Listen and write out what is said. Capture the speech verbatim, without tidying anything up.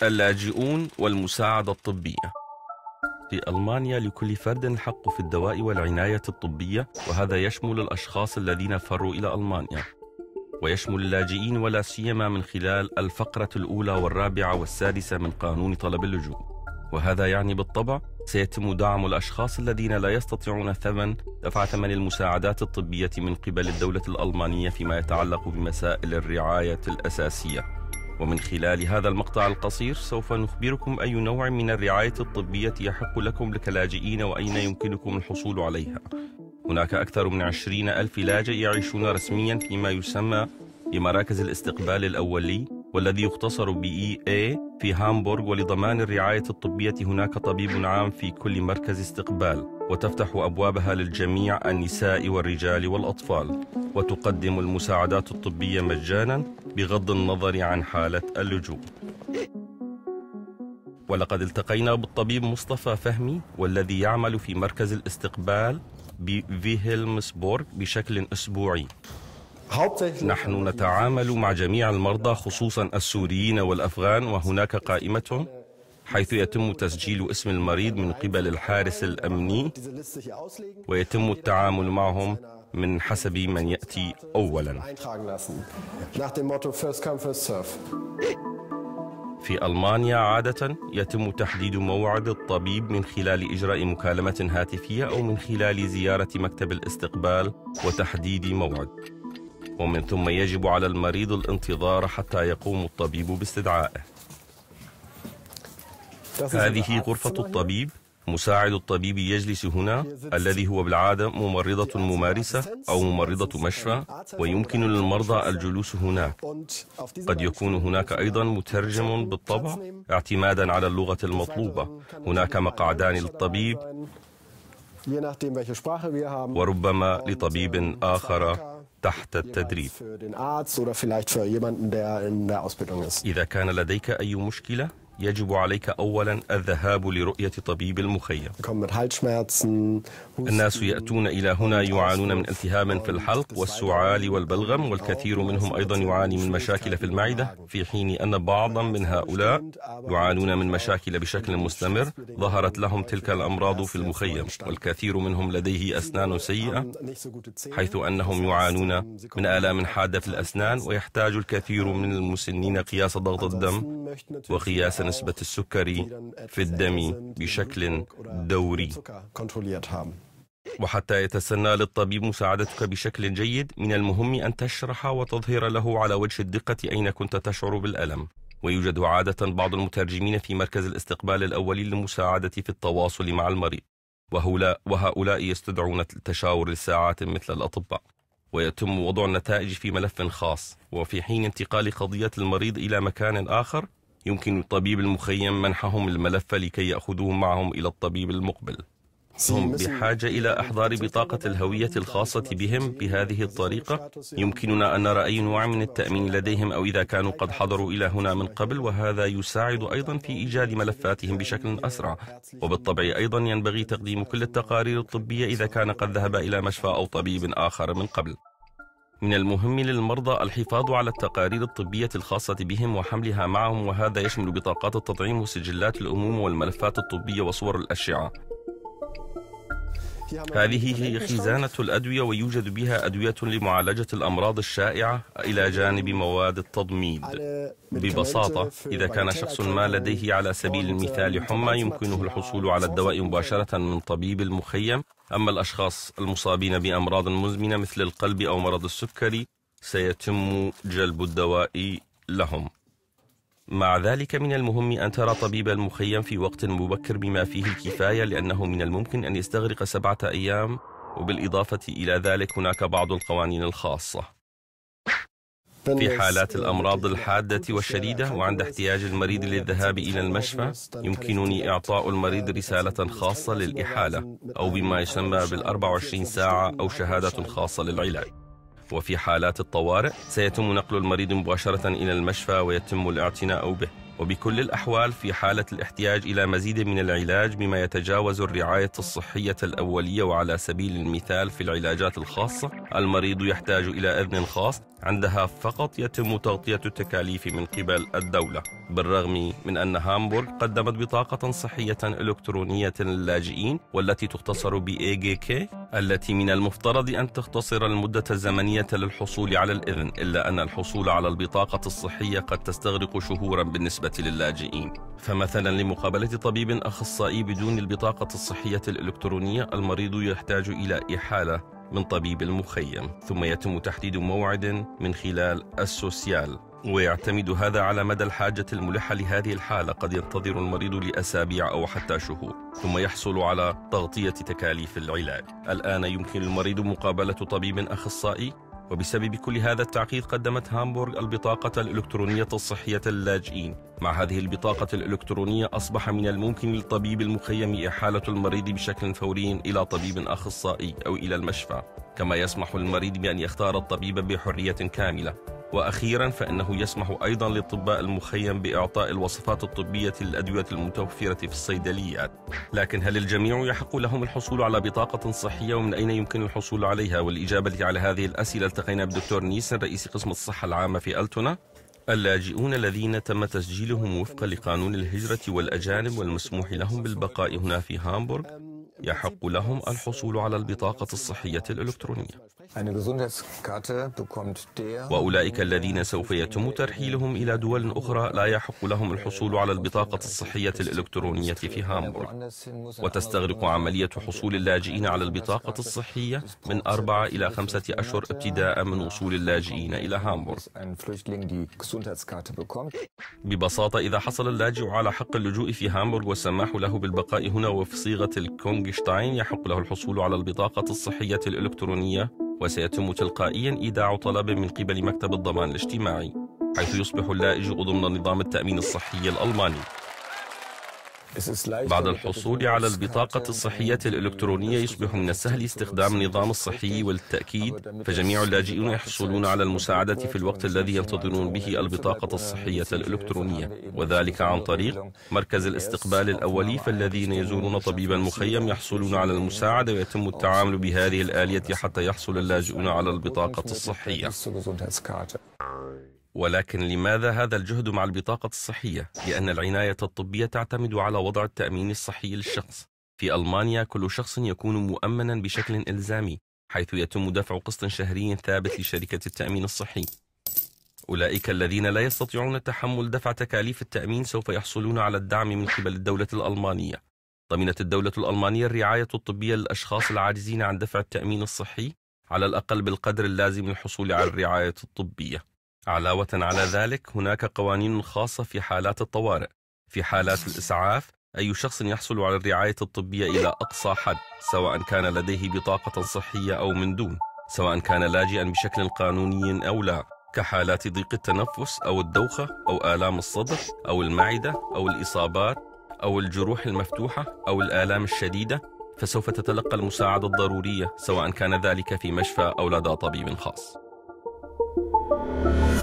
اللاجئون والمساعدة الطبية. في ألمانيا لكل فرد الحق في الدواء والعناية الطبية، وهذا يشمل الأشخاص الذين فروا إلى ألمانيا، ويشمل اللاجئين ولا سيما من خلال الفقرة الأولى والرابعة والسادسة من قانون طلب اللجوء. وهذا يعني بالطبع سيتم دعم الأشخاص الذين لا يستطيعون ثمن دفع ثمن المساعدات الطبية من قبل الدولة الألمانية فيما يتعلق بمسائل الرعاية الأساسية. ومن خلال هذا المقطع القصير سوف نخبركم أي نوع من الرعاية الطبية يحق لكم كلاجئين وأين يمكنكم الحصول عليها. هناك أكثر من عشرين ألف لاجئ يعيشون رسميا فيما يسمى بمراكز الاستقبال الأولي، والذي يختصر ب إي إيه في هامبورغ. ولضمان الرعاية الطبية هناك طبيب عام في كل مركز استقبال، وتفتح أبوابها للجميع النساء والرجال والأطفال، وتقدم المساعدات الطبية مجانا بغض النظر عن حالة اللجوء. ولقد التقينا بالطبيب مصطفى فهمي، والذي يعمل في مركز الاستقبال بفيهلمسبورغ بشكل أسبوعي. نحن نتعامل مع جميع المرضى خصوصا السوريين والأفغان، وهناك قائمة حيث يتم تسجيل اسم المريض من قبل الحارس الأمني، ويتم التعامل معهم من حسب من يأتي أولا. في ألمانيا عادة يتم تحديد موعد الطبيب من خلال إجراء مكالمة هاتفية أو من خلال زيارة مكتب الاستقبال وتحديد موعد، ومن ثم يجب على المريض الانتظار حتى يقوم الطبيب باستدعائه. هذه غرفة الطبيب. مساعد الطبيب يجلس هنا، الذي هو بالعادة ممرضة ممارسة أو ممرضة مشفى، ويمكن للمرضى الجلوس هناك. قد يكون هناك أيضا مترجم بالطبع اعتمادا على اللغة المطلوبة. هناك مقعدان للطبيب، وربما لطبيب آخر تحت التدريب. إذا كان لديك أي مشكلة يجب عليك أولا الذهاب لرؤية طبيب المخيم. الناس يأتون إلى هنا يعانون من التهاب في الحلق والسعال والبلغم، والكثير منهم أيضا يعاني من مشاكل في المعدة، في حين أن بعضا من هؤلاء يعانون من مشاكل بشكل مستمر ظهرت لهم تلك الأمراض في المخيم. والكثير منهم لديه أسنان سيئة، حيث أنهم يعانون من آلام حادة في الأسنان، ويحتاج الكثير من المسنين قياس ضغط الدم وقياس نسبة السكري في الدم بشكل دوري. وحتى يتسنى للطبيب مساعدتك بشكل جيد، من المهم أن تشرح وتظهر له على وجه الدقة أين كنت تشعر بالألم. ويوجد عادة بعض المترجمين في مركز الاستقبال الأولي للمساعدة في التواصل مع المريض، وهؤلاء يستدعون التشاور لساعات مثل الأطباء، ويتم وضع النتائج في ملف خاص. وفي حين انتقال قضية المريض إلى مكان آخر يمكن الطبيب المخيم منحهم الملف لكي يأخذوه معهم إلى الطبيب المقبل. هم بحاجة إلى إحضار بطاقة الهوية الخاصة بهم. بهذه الطريقة يمكننا أن نرى أي نوع من التأمين لديهم أو إذا كانوا قد حضروا إلى هنا من قبل، وهذا يساعد أيضا في إيجاد ملفاتهم بشكل أسرع. وبالطبع أيضا ينبغي تقديم كل التقارير الطبية إذا كان قد ذهب إلى مشفى أو طبيب آخر من قبل. من المهم للمرضى الحفاظ على التقارير الطبية الخاصة بهم وحملها معهم، وهذا يشمل بطاقات التطعيم وسجلات الأمومة والملفات الطبية وصور الأشعة. هذه هي خزانة الأدوية، ويوجد بها أدوية لمعالجة الأمراض الشائعة إلى جانب مواد التضميد. ببساطة إذا كان شخص ما لديه على سبيل المثال حمى يمكنه الحصول على الدواء مباشرة من طبيب المخيم، أما الأشخاص المصابين بأمراض مزمنة مثل القلب أو مرض السكري سيتم جلب الدواء لهم. مع ذلك من المهم أن ترى طبيب المخيم في وقت مبكر بما فيه الكفاية، لأنه من الممكن أن يستغرق سبعة أيام، وبالإضافة إلى ذلك هناك بعض القوانين الخاصة. في حالات الأمراض الحادة والشديدة وعند احتياج المريض للذهاب إلى المشفى يمكنني إعطاء المريض رسالة خاصة للإحالة، أو بما يسمى بالأربع وعشرين ساعة أو شهادة خاصة للعلاج. وفي حالات الطوارئ سيتم نقل المريض مباشرة إلى المشفى ويتم الاعتناء به. وبكل الأحوال في حالة الاحتياج إلى مزيد من العلاج بما يتجاوز الرعاية الصحية الأولية، وعلى سبيل المثال في العلاجات الخاصة المريض يحتاج إلى إذن خاص، عندها فقط يتم تغطية التكاليف من قبل الدولة. بالرغم من أن هامبورغ قدمت بطاقة صحية إلكترونية للاجئين والتي تختصر ب إيه جي كي التي من المفترض أن تختصر المدة الزمنية للحصول على الإذن، إلا أن الحصول على البطاقة الصحية قد تستغرق شهورا بالنسبة للاجئين. فمثلا لمقابلة طبيب أخصائي بدون البطاقة الصحية الإلكترونية المريض يحتاج إلى إحالة من طبيب المخيم، ثم يتم تحديد موعد من خلال السوسيال، ويعتمد هذا على مدى الحاجة الملحة لهذه الحالة. قد ينتظر المريض لأسابيع أو حتى شهور ثم يحصل على تغطية تكاليف العلاج. الآن يمكن للمريض مقابلة طبيب أخصائي، وبسبب كل هذا التعقيد قدمت هامبورغ البطاقة الإلكترونية الصحية للاجئين. مع هذه البطاقة الإلكترونية أصبح من الممكن للطبيب المخيم إحالة المريض بشكل فوري إلى طبيب أخصائي أو إلى المشفى، كما يسمح للمريض بأن يختار الطبيب بحرية كاملة. وأخيرا فإنه يسمح أيضا للأطباء المخيم بإعطاء الوصفات الطبية للأدوية المتوفرة في الصيدليات. لكن هل الجميع يحق لهم الحصول على بطاقة صحية، ومن أين يمكن الحصول عليها؟ والإجابة على هذه الأسئلة التقينا بالدكتور نيسن رئيس قسم الصحة العامة في ألتونا. اللاجئون الذين تم تسجيلهم وفقا لقانون الهجرة والأجانب والمسموح لهم بالبقاء هنا في هامبورغ يحق لهم الحصول على البطاقة الصحية الإلكترونية. وأولئك الذين سوف يتم ترحيلهم إلى دول أخرى لا يحق لهم الحصول على البطاقة الصحية الإلكترونية في هامبورغ، وتستغرق عملية حصول اللاجئين على البطاقة الصحية من أربعة إلى خمسة أشهر ابتداء من وصول اللاجئين إلى هامبورغ. ببساطة إذا حصل اللاجئ على حق اللجوء في هامبورغ والسماح له بالبقاء هنا وفي صيغة الكونغشتاين يحق له الحصول على البطاقة الصحية الإلكترونية، وسيتم تلقائيا إيداع طلب من قبل مكتب الضمان الاجتماعي، حيث يصبح اللائج ضمن نظام التأمين الصحي الألماني. بعد الحصول على البطاقة الصحية الإلكترونية يصبح من السهل استخدام النظام الصحي، والتأكيد فجميع اللاجئون يحصلون على المساعدة في الوقت الذي ينتظرون به البطاقة الصحية الإلكترونية، وذلك عن طريق مركز الاستقبال الأولي. فالذين يزورون طبيبا مخيم يحصلون على المساعدة، ويتم التعامل بهذه الآلية حتى يحصل اللاجئون على البطاقة الصحية. ولكن لماذا هذا الجهد مع البطاقة الصحية؟ لأن العناية الطبية تعتمد على وضع التأمين الصحي للشخص. في ألمانيا كل شخص يكون مؤمنا بشكل إلزامي، حيث يتم دفع قسط شهري ثابت لشركة التأمين الصحي. أولئك الذين لا يستطيعون تحمل دفع تكاليف التأمين سوف يحصلون على الدعم من قبل الدولة الألمانية. ضمنت الدولة الألمانية الرعاية الطبية للأشخاص العاجزين عن دفع التأمين الصحي على الأقل بالقدر اللازم للحصول على الرعاية الطبية. علاوة على ذلك هناك قوانين خاصة في حالات الطوارئ. في حالات الإسعاف أي شخص يحصل على الرعاية الطبية إلى أقصى حد، سواء كان لديه بطاقة صحية أو من دون، سواء كان لاجئا بشكل قانوني أو لا، كحالات ضيق التنفس أو الدوخة أو آلام الصدر أو المعدة أو الإصابات أو الجروح المفتوحة أو الآلام الشديدة، فسوف تتلقى المساعدة الضرورية، سواء كان ذلك في مشفى أو لدى طبيب خاص.